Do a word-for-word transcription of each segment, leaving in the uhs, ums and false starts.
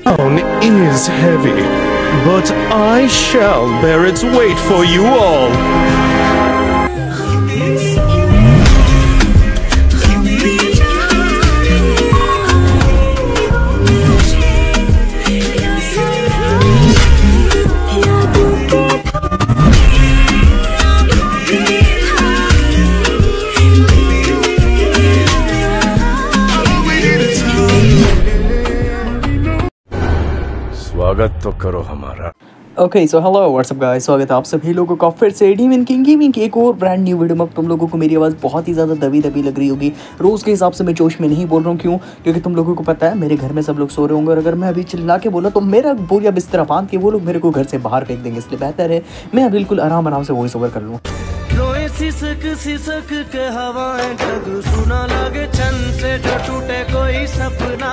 Crown is heavy, but I shall bear its weight for you all. स्वागत तो करो हमारा। Okay so hello what's up guys, स्वागत है आप सभी लोगों का फिर से डीमन किंग गेमिंग की एक और ब्रांड न्यू वीडियो में। तुम लोगों को मेरी आवाज़ बहुत ही ज़्यादा दबी दबी लग रही होगी। रोज़ के हिसाब से मैं जोश में नहीं बोल रहा हूँ। क्यों? क्योंकि तुम लोगों को पता है मेरे घर में सब लोग सो रहे होंगे, और अगर मैं अभी चिल्ला के बोला तो मेरा बोरिया बिस्तरा बांध के वो लोग मेरे को घर से बाहर फेंक देंगे। इसलिए बेहतर है मैं बिल्कुल आराम आराम से वॉइस ओवर कर लूँ। सिसक सिसक के हवाएं जग सुना लगे छन से जो टूटे कोई सपना।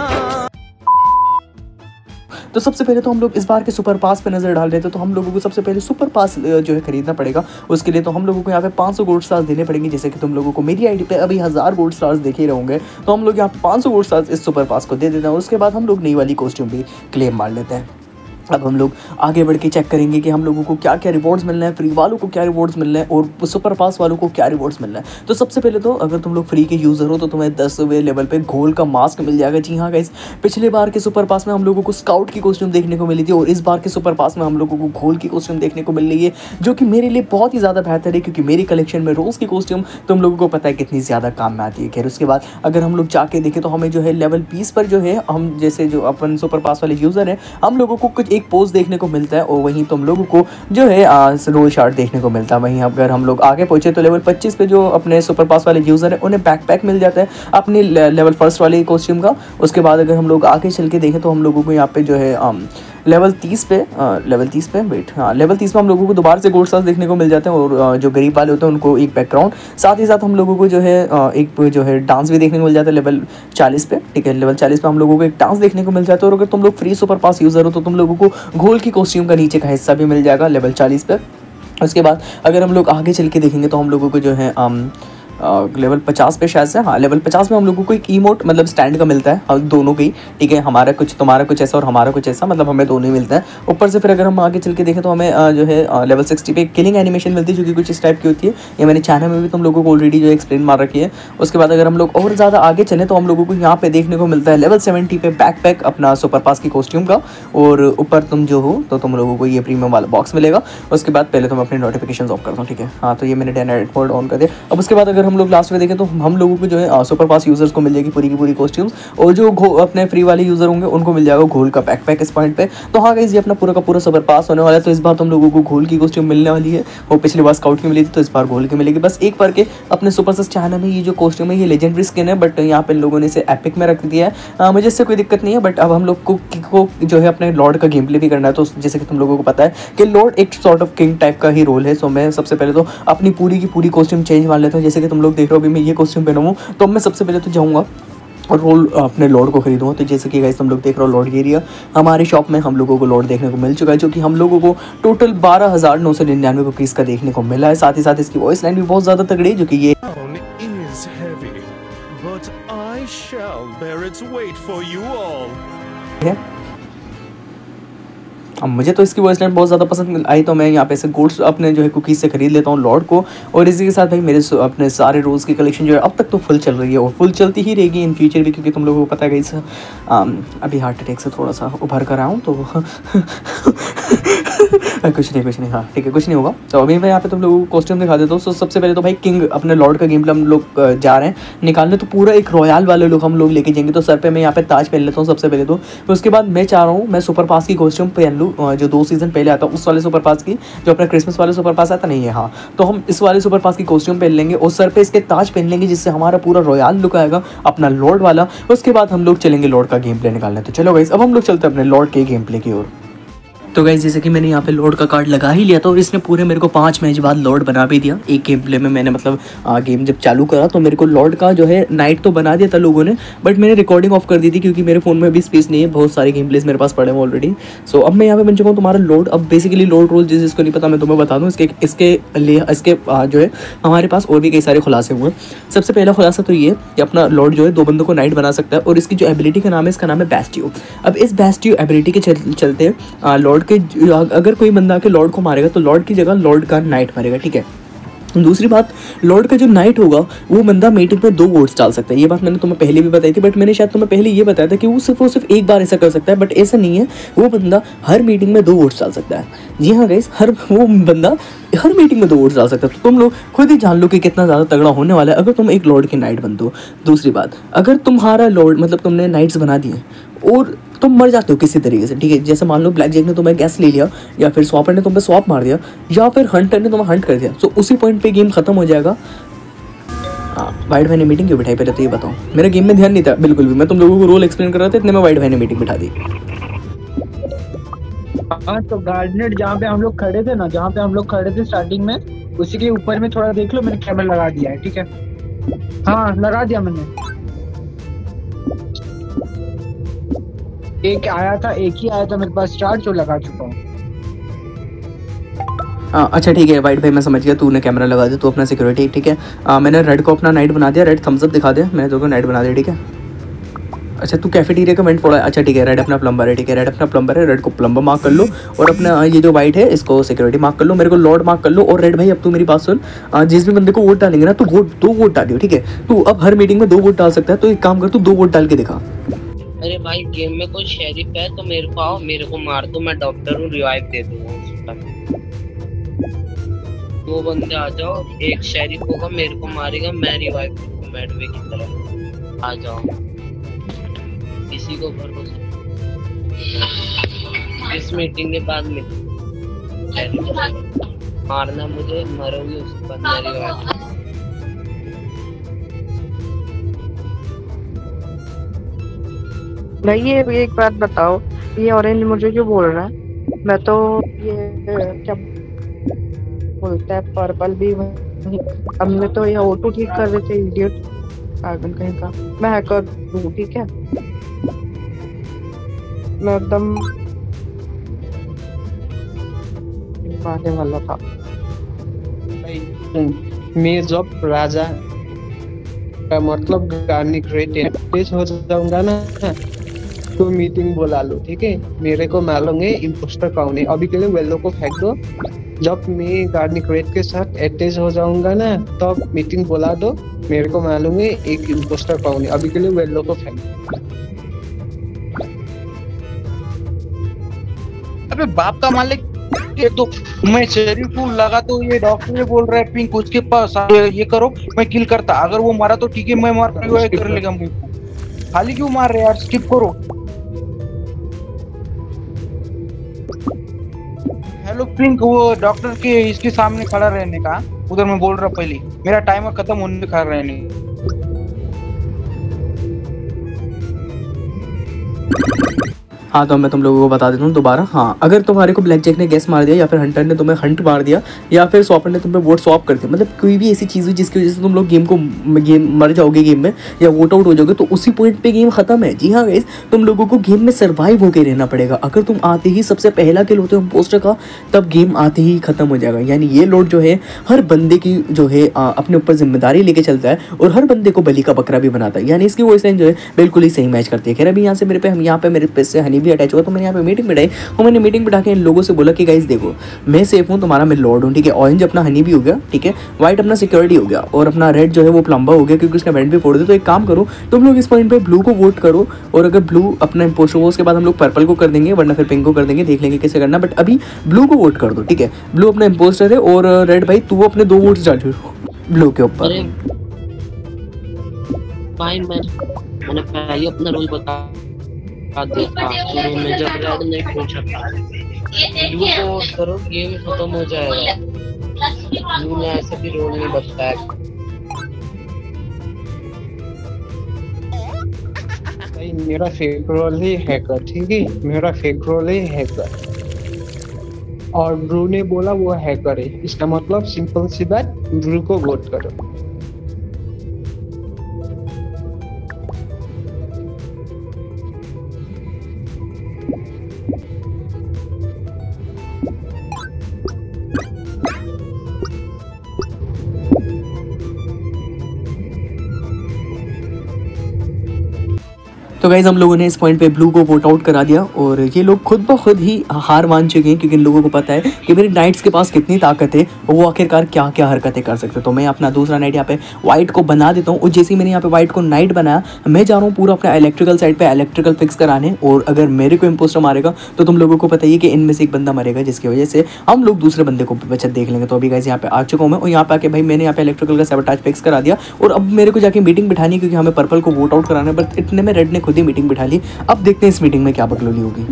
तो सबसे पहले तो हम लोग इस बार के सुपर पास पे नज़र डाल रहे थे। तो हम लोगों को सबसे पहले सुपर पास जो है खरीदना पड़ेगा। उसके लिए तो हम लोगों को यहाँ पे पाँच सौ गोल्ड स्टार्स देने पड़ेंगे। जैसे कि तुम लोगों को मेरी आईडी पे अभी हज़ार गोल्ड स्टार्स देखे रहोगे, तो हम लोग यहाँ पे पाँच सौ गोल्ड स्टार्स इस सुपर पास को दे देते हैं। उसके बाद हम लोग नई वाली कॉस्ट्यूम भी क्लेम मार लेते हैं। अब हम लोग आगे बढ़ के चेक करेंगे कि हम लोगों को क्या क्या रिवॉर्ड्स मिल रहे हैं, फ्री वालों को क्या रिवॉर्ड्स मिल रहे हैं और सुपर पास वालों को क्या रिवॉर्ड्स मिल रहे हैं। तो सबसे पहले तो अगर तुम लोग फ्री के यूज़र हो तो तुम्हें दसवें लेवल पे घोल का मास्क मिल जाएगा। जी हाँ गाइस, पिछले बार के सुपर पास में हम लोगों को स्काउट की कॉस्ट्यूम देखने को मिली थी, और इस बार के सुपर पास में हम लोगों को घोल की कॉस्ट्यूम देखने को मिल रही है, जो कि मेरे लिए बहुत ही ज़्यादा बेहतर है। क्योंकि मेरी कलेक्शन में रोज़ की कॉस्ट्यूम तुम लोगों को पता है कितनी ज़्यादा काम में आती है। खैर उसके बाद अगर हम लोग जाके देखें तो हमें जो है लेवल बीस पर जो है, हम जैसे जो अपन सुपर पास वाले यूज़र हैं, हम लोगों को कुछ एक पोस्ट देखने को मिलता है, और वहीं तुम लोगों को जो है रोल शार्ट देखने को मिलता है। वहीं अगर हम लोग आगे पहुंचे तो लेवल पच्चीस पे जो अपने सुपर पास वाले यूज़र हैं उन्हें बैकपैक मिल जाता है अपने लेवल फर्स्ट वाले कॉस्ट्यूम का। उसके बाद अगर हम लोग आगे चल के देखें तो हम लोगों को यहाँ पे जो है लेवल तीस पे लेवल तीस पे वेट हाँ लेवल तीस पे हम लोगों को दोबारा से गोल्ड स्टार्स देखने को मिल जाते हैं, और जो गरीब वाले होते हैं उनको एक बैकग्राउंड, साथ ही साथ हम लोगों को जो है एक जो है डांस भी देखने को मिल जाता है लेवल चालीस पे। ठीक है, लेवल चालीस पे हम लोगों को एक डांस देखने को मिल जाता है। और अगर तुम लोग फ्री सुपर पास यूज़र हो तो तुम लोगों को घोल की कॉस्ट्यूम का नीचे का हिस्सा भी मिल जाएगा लेवल चालीस पे। उसके बाद अगर हम लोग आगे चल के देखेंगे तो हम लोगों को जो है लेवल पचास पे शायद से, हाँ लेवल पचास में हम लोगों को एक ईमोट मतलब स्टैंड का मिलता है, हम दोनों की। ठीक है, हमारा कुछ तुम्हारा कुछ ऐसा और हमारा कुछ ऐसा, मतलब हमें दोनों ही मिलता है। ऊपर से फिर अगर हम आगे चल के देखें तो हमें जो है लेवल सिक्सटी पे किलिंग एनिमेशन मिलती है, जो कि कुछ इस टाइप की होती है। ये मैंने चैनल में भी तुम लोगों को ऑलरेडी जो एक्सप्लेन मार रखी है। उसके बाद अगर हम लोग और ज़्यादा आगे चलें तो हम लोगों को यहाँ पे देखने को मिलता है लेवल सेवेंटी पे बैकपैक अपना सुपर पास की कॉस्ट्यूम का, और ऊपर तुम जो हो तो तुम लोगों को ये प्रीमियम वाला बॉक्स मिलेगा। उसके बाद पहले तो मैं अपनी नोटिफिकेशन ऑफ करता हूँ। ठीक है, हाँ तो ये मैंने डे नाइट मोड ऑन कर दिया। अब उसके बाद अगर हम लोग लास्ट में देखें तो हम लोगों को जो है सुपर पास यूजर्स को मिल जाएगी पूरी की पूरी कॉस्ट्यूम्स, और जो अपने फ्री वाले यूजर होंगे उनको मिल जाएगा घोल का बैकपैक इस पॉइंट पे। तो हाँ गाइस, ये अपना पूरा का पूरा सुपर पास होने वाला है। तो इस बार तुम लोगों को घोल की कॉस्ट्यूम मिलने वाली है, और पिछली बार स्काउट की मिली थी तो इस बार घोल की मिलेगी। बस एक बार के अपने सुपर सस चैनल में ये जो कॉस्ट्यूम है ये लेजेंडरी स्किन है, बट यहाँ पे लोगों ने इसे एपिक में रख दिया है। मुझे इससे कोई दिक्कत नहीं है, बट अब हम लोग को, को जो है अपने लॉर्ड का गेम प्ले भी करना है। तो जैसे कि तुम लोगों को पता है कि लॉर्ड एक सॉर्ट ऑफ किंग टाइप का ही रोल है। सो मैं सबसे पहले तो अपनी पूरी की पूरी कॉस्ट्यूम चेंज मान लेता हूँ। जैसे कि तुम लोग देख रहे हो अभी मैं ये कॉस्ट्यूम पहना हूँ, तो मैं सबसे पहले तो जाऊँगा और रोल अपने लॉर्ड को खरीदूँगा। तो जैसे कि गाइस तुम लोग देख रहे हो लॉर्ड एरिया हमारे शॉप में हम लोगों को लॉर्ड देखने को मिल चुका है, जो कि हम लोगों को टोटल बारह हज़ार नौ सौ निन्यानवे रुपीज़ का देखने को मिला है। साथ ही साथ इसकी वॉइस लाइन भी बहुत ज़्यादा तगड़ी है, जो कि ये है। अब मुझे तो इसकी वॉइस लाइन बहुत ज़्यादा पसंद आई, तो मैं यहाँ पे से गोल्ड अपने जो है कुकीज़ से खरीद लेता हूँ लॉर्ड को। और इसी के साथ भाई मेरे अपने सारे रोज़ की कलेक्शन जो है अब तक तो फुल चल रही है, और फुल चलती ही रहेगी इन फ्यूचर भी, क्योंकि तुम लोगों को पता है कि अभी हार्ट अटैक से थोड़ा सा उभर कर आया हूँ। तो कुछ नहीं कुछ नहीं हाँ ठीक है, कुछ नहीं होगा। तो अभी मैं यहाँ पे तुम लोगों को कॉस्ट्यूम दिखा देता हूँ। तो सबसे पहले तो भाई किंग अपने लॉर्ड का गेम प्ले हम लोग जा रहे हैं निकालने, तो पूरा एक रॉयल वाले लोग हम लोग लेके जाएंगे। तो सर पे मैं यहाँ पे ताज पहन लेता हूँ सबसे पहले तो। उसके बाद मैं चाह रहा हूँ मैं सुपर पास की कॉस्ट्यूम पहन लूँ, जो दो सीजन पहले आता उस वाले सुपर पास की, जो अपना क्रिसमस वाले सुपर पास आता नहीं है। हाँ, तो हम इस वाले सुपर पास की कॉस्ट्यूम पहन लेंगे और सर पे इसके ताज पहन लेंगे, जिससे हमारा पूरा रॉयल लुक आएगा अपना लॉर्ड वाला। उसके बाद हम लोग चलेंगे लॉर्ड का गेम प्ले निकालने। तो चलो गाइस अब हम लोग चलते हैं अपने लॉर्ड के गेम प्ले की ओर। तो गाइस जैसे कि मैंने यहाँ पे लॉर्ड का कार्ड लगा ही लिया था और इसने पूरे मेरे को पाँच मैच बाद लॉर्ड बना भी दिया। एक गेम प्ले में मैंने मतलब आ, गेम जब चालू करा तो मेरे को लॉर्ड का जो है नाइट तो बना दिया था लोगों ने, बट मैंने रिकॉर्डिंग ऑफ कर दी थी क्योंकि मेरे फ़ोन में भी स्पेस नहीं है, बहुत सारे गेम प्लेस मेरे पास पड़े हैं ऑलरेडी। सो अब मैं यहाँ पे बन चुका हूँ तुम्हारा लॉर्ड। अब बेसिकली लॉर्ड रोल जिस जिसको नहीं पता मैं तुम्हें बता दूँ, इसके इसके लिए इसके आ, जो है हमारे पास और भी कई सारे खुलासे हुए हैं। सबसे पहला खुलासा तो ये कि अपना लॉर्ड जो है दो बंदों को नाइट बना सकता है और इसकी जो एबिलिटी का नाम है इसका नाम है बेस्टियो। अब इस बेस्टियो एबिलिटी के चल, चलते लॉर्ड के अगर कोई बंदा आके लॉर्ड को मारेगा तो लॉर्ड की जगह लॉर्ड का नाइट मारेगा, ठीक है। दूसरी बात, लॉर्ड का जो नाइट होगा वो बंदा मीटिंग में दो वोट्स डाल सकता है। ये बात मैंने तुम्हें पहले भी बताई थी, बट मैंने शायद तुम्हें पहले ये बताया था कि वो सिर्फ और सिर्फ एक बार ऐसा कर सकता है, बट ऐसा नहीं है। वो बंदा हर मीटिंग में दो वोट्स डाल सकता है। जी हाँ गाइस, हर वो बंदा हर मीटिंग में दो वोट्स डाल सकता है। तो तुम लोग खुद ही जान लो कि कितना ज़्यादा तगड़ा होने वाला है अगर तुम एक लॉर्ड के नाइट बनते हो। दूसरी बात, अगर तुम्हारा लॉर्ड मतलब तुमने नाइट्स बना दिए और तुम मर जाते हो किसी तरीके से, ठीक है, जैसे मान लो ब्लैक जैक ने तुम्हें गैस ले लिया या फिर स्वॉपर ने तुम्हें स्वॉप मार दिया या फिर हंटर ने तुम्हें हंट कर दिया, तो उसी पॉइंट पे गेम खत्म हो जाएगा। वाइट भाई ने मीटिंग क्यों बिठाई पहले तो ये बताओ। मेरा गेम में ध्यान नहीं था बिल्कुल भी, मैं तुम लोगों को रोल एक्सप्लेन कर रहा था, इतने में वाइट भाई ने मीटिंग बिठा दी। हाँ तो गार्डनेट जहाँ पे हम लोग खड़े थे ना, जहाँ पे हम लोग खड़े थे स्टार्टिंग में, उसी के ऊपर में थोड़ा देख लो, मैंने कैमरा लगा दिया है, ठीक है। हाँ लगा दिया मैंने। एक आया था, एक ही आया था मेरे पास चार, जो लगा चुका हूँ। हाँ अच्छा ठीक है वाइट भाई, मैं समझ गया, तूने कैमरा लगा दिया, तू अपना सिक्योरिटी, ठीक है। आ, मैंने रेड को अपना नाइट बना दिया, रेड थम्स अप दिखा दे, मैंने तो नाइट बना दिया, ठीक है। अच्छा तू कैफेटेरिया का वेंट फोड़ा है, अच्छा ठीक है। रेड अपना प्लम्बर है, ठीक है, रेड अपना प्लम्बर है, रेड को प्लम्बर मार्क कर लो और अपना ये जो वाइट है इसको सिक्योरिटी मार्क कर लो, मेरे को लॉर्ड मार्क कर लो। और रेड भाई अब तू मेरी बात सुन, जिस भी बंदे को वोट डालेंगे ना, तू वोट दो वोट डालियो, ठीक है। तू अब हर मीटिंग में दो वोट डाल सकता है, तो एक काम कर, तू दो वोट डाल के दिखा। अरे भाई गेम में कोई शेरिफ है तो मेरे को आओ, मेरे को मार दो, मैं डॉक्टर हूँ, रिवाइव दे दूंगा। दो बंदे आ जाओ, एक शेरिफ होगा मेरे को मारेगा, मैं रिवाइव दूंगा मैडवे की तरह। आ जाओ, किसी को भरोसा इस मीटिंग के बाद में मारना मुझे, मरोगे उसके बाद मैं रिवाइव। नहीं ये एक बात बताओ, ये ऑरेंज मुझे क्यों बोल रहा है? मैं तो ये क्या बोलता है पर्पल भी हमने तो ये ऑटो ठीक कर रहे थे, इडियट कार्बन कहीं का। मैं हैकर हूँ, ठीक है, मैं एकदम मारने वाला था। मैं जब राजा का मतलब गार्निक रेट हो जाऊंगा ना तो मीटिंग बुला लो, ठीक है। मेरे को मालूम है इम्पोस्टर कौन है, अभी के लिए वेलो को फेंक दो। जब मैं गार्निक रेट के साथ अटैच हो जाऊंगा ना तब मीटिंग बुला दो, मेरे को मालूम है एक इम्पोस्टर कौन है, अभी के लिए वेलो को फेंक दो। अबे बाप का मालिक, ये तो मैं शरीफ हूँ, लगा तो ये डॉक्टर बोल रहा है पिंक उसके पास ये, ये करो, मैं किल करता। अगर वो मारा तो ठीक है, मैं मार कर लेगा मुझे, खाली क्यों मार रहे यार, स्किप करो। हेलो पिंक, वो डॉक्टर के इसके सामने खड़ा रहने का, उधर मैं बोल रहा पहले, मेरा टाइमर खत्म होने खा रहने। हाँ तो मैं तुम लोगों को बता देता हूँ दोबारा। हाँ अगर तुम्हारे को ब्लैक जैक ने गैस मार दिया या फिर हंटर ने तुम्हें हंट मार दिया या फिर स्वॉपर ने तुम्हें वोट स्वॉप कर दिया, मतलब कोई भी ऐसी चीज़ हुई जिसकी वजह से तुम लोग गेम को गेम मर जाओगे गेम में या वोट आउट हो जाओगे, तो उसी पॉइंट पे गेम खत्म है। जी हाँ गाइस, तुम लोगों को गेम में सर्वाइव होकर रहना पड़ेगा। अगर तुम आते ही सबसे पहला किल होते हो पोस्टर का, तब गेम आते ही खत्म हो जाएगा। यानी ये लोड जो है हर बंदे की जो है आ, अपने ऊपर जिम्मेदारी लेके चलता है और हर बंदे को बलि का बकरा भी बनाता है। यानी इसकी वॉइस लाइन जो है बिल्कुल ही सही मैच करती है। खैर अभी यहाँ से मेरे पे हम यहाँ पे मेरे पे से हनी भी अटैच हुआ, तो मैंने यहाँ पे मीटिंग बिठाई और मैंने मीटिंग बिठा के इन लोगों से बोला कि गाइस देखो मैं सेफ हूँ, तुम्हारा मैं लॉर्ड हूँ, ठीक है। ऑरेंज अपना हनी भी हो गया, ठीक है, व्हाइट अपना सिक्योरिटी हो गया और अपना रेड जो है वो प्लम्बर हो गया क्योंकि उसने वेंट भी फोड़ दिया। तो एक काम करो, तुम लोग इस पॉइंट पे ब्लू को वोट करो और अगर ब्लू अपना इम्पोस्टर हो उसके बाद हम लोग पर्पल को कर देंगे, वरना फिर पिंक को कर देंगे, देख लेंगे कैसे करना। बट अभी ब्लू को वोट कर दो, ठीक है। ब्लू अपना इम्पोस्टर है और रेड भाई तू अपने दो वोट्स डाल ब्लू के ऊपर। भाई मैं मैंने पहले अपना रोल बता दिया था शुरू में, जब रेड ने पूछा था ब्लू को वोट करो, गेम खत्म हो जाएगा। ब्लू ने ऐसे भी रोल नहीं बताया। मेरा फेक रोल ही हैकर, ठीक है, मेरा फेक रोल ही हैकर। और ब्रू ने बोला वो हैकर है, इसका मतलब सिंपल सी बात, ब्रू को वोट करो। तो गाइज हम लोगों ने इस पॉइंट पे ब्लू को वोट आउट करा दिया और ये लोग खुद ब खुद ही हार मान चुके हैं, क्योंकि इन लोगों को पता है कि मेरे नाइट्स के पास कितनी ताकत है और वो आखिरकार क्या क्या हरकतें कर सकते हैं। तो मैं अपना दूसरा नाइट यहाँ पे वाइट को बना देता हूँ और जैसे ही मैंने यहाँ पे वाइट को नाइट बनाया, मैं जा रहा हूँ पूरा अपना इलेक्ट्रिकल साइड पे इलेक्ट्रिकल फिक्स कराने। और अगर मेरे को इम्पोस्टर मारेगा तो तुम लोगों को पता ही है कि इनमें से एक बंदा मरेगा, जिसकी वजह से हम लोग दूसरे बंदे को बचत देख लेंगे। तो अभी गाइज यहाँ पे आ चुका हूँ मैं और यहाँ पे आके भाई मैंने यहाँ पे इलेक्ट्रिकल का सैबोटाज फिक्स करा दिया और अब मेरे को जाके मीटिंग बिठानी, क्योंकि हमें पर्पल को वोट आउट कराना है। बट इतने में रेड ने खुद ही मीटिंग बिठा ली। अब देखते हैं इस मीटिंग में क्या बकलोली होगी।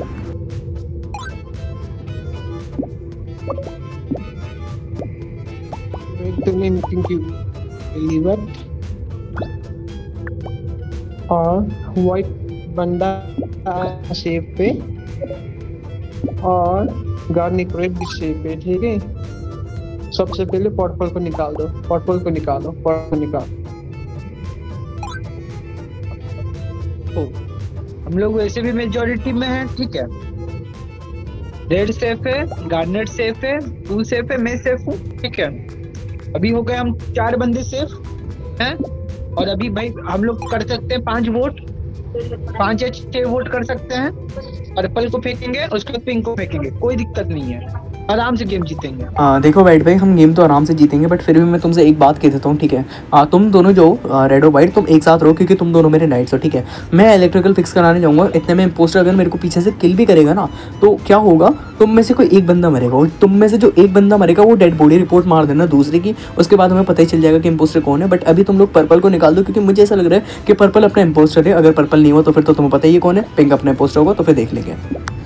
तुमने मीटिंग की लीवर और व्हाइट बंदा शेप पे और गार्निक रेड भी शेप पे, ठीक है। सबसे पहले पर्पल को निकाल दो, पर्पल को निकालो, पर्पल को निकालो। हम लोग वैसे भी मेजोरिटी में हैं, ठीक है। रेड सेफ है, गार्नेट सेफ है, तू सेफ है, मैं सेफ हूँ, ठीक है। अभी हो गए हम चार बंदे सेफ हैं और अभी भाई हम लोग कर सकते हैं पांच वोट, पांच या छह वोट कर सकते हैं। पर्पल को फेंकेंगे, उसके बाद पिंक को फेंकेंगे, कोई दिक्कत नहीं है, आराम से गेम जीतेंगे। आ, देखो वाइट भाई, हम गेम तो आराम से जीतेंगे, बट फिर भी मैं तुमसे एक बात कह देता हूँ, ठीक है। आ, तुम दोनों जो रेड और वाइट, तुम एक साथ रहो, क्योंकि तुम दोनों मेरे नाइट्स हो, ठीक है। मैं इलेक्ट्रिकल फिक्स कराने जाऊँगा, इतने में इम्पोस्टर अगर मेरे को पीछे से किल भी करेगा ना, तो क्या होगा, तुम में से कोई एक बंदा मरेगा और तुम में से जो एक बंदा मरेगा वो डेड बॉडी रिपोर्ट मार देना दूसरे की, उसके बाद हमें पता ही चल जाएगा कि इम्पोस्टर कौन है। बट अभी तुम लोग पर्पल को निकाल दो, क्योंकि मुझे ऐसा लग रहा है कि पर्पल अपना इम्पोस्टर है। अगर पर्पल नहीं हो तो फिर तो तुम्हें पता ही है कौन है, पिंक अपना इम्पोस्टर होगा, तो फिर देख लेंगे।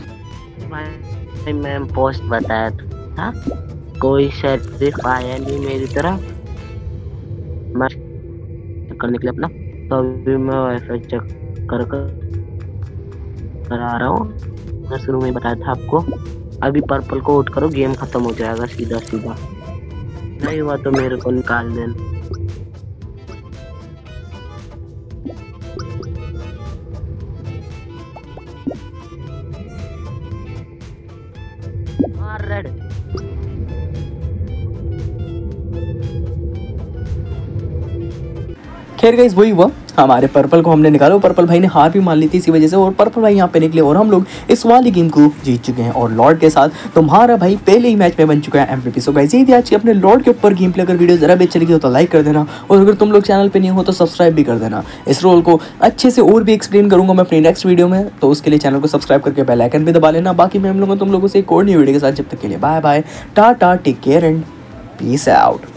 मैं पोस्ट बताया था, कोई शरीफ आया नहीं मेरी तरफ, मैं करने के लिए अपना, तो अभी मैं वाईफाई चेक कर करा रहा हूँ। मैं शुरू में बताया था आपको, अभी पर्पल को वोट करो, गेम खत्म हो जाएगा सीधा सीधा। नहीं हुआ तो मेरे को निकाल देना। रेड खैर गाइस वही हुआ, हमारे पर्पल को हमने निकाला। पर्पल भाई ने हार भी मान ली थी इसी वजह से, और पर्पल भाई यहाँ पे निकले और हम लोग इस वाली गेम को जीत चुके हैं। और लॉर्ड के साथ तुम्हारा भाई पहले ही मैच में बन चुका है एमवीपी। सो गाइस ये थी आज की अपने लॉर्ड के ऊपर गेम प्ले। अगर वीडियो जरा भी अच्छी लगी हो तो लाइक कर देना, और अगर तुम लोग चैनल पे नहीं हो तो सब्सक्राइब भी कर देना। इस रोल को अच्छे से और भी एक्सप्लेन करूंगा मैं अपनी नेक्स्ट वीडियो में, तो उसके लिए चैनल को सब्सक्राइब करके बेल आइकन भी दबा लेना। बाकी मैं हम लोगों तुम लोगों से एक और नई वीडियो के साथ, जब तक के लिए bye bye, tata, take care and peace out.